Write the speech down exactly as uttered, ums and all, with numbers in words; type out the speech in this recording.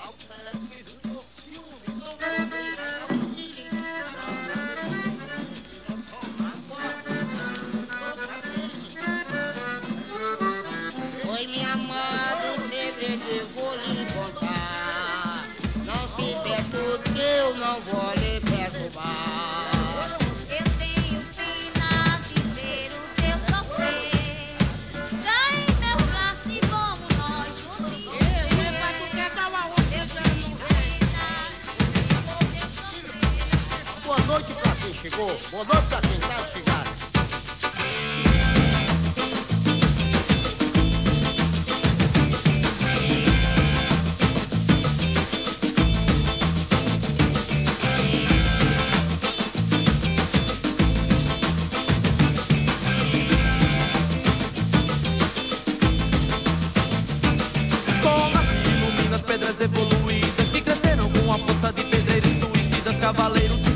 Oi, minha amada, o segredo eu vou lhe contar. Não se perturbe que eu não vou lhe perturbar. Eu tenho pena de ver o seu sofrer. Trai meu braço e como nós juntos. Epa, tu quer dar uma outra? Eu tenho pena de ver o seu sofrer. Boa noite pra quem chegou, boa noite pra quem tá chegando. Sol nasce e ilumina as pedras evoluídas que cresceram com a força de pedreiros suicidas, cavaleiros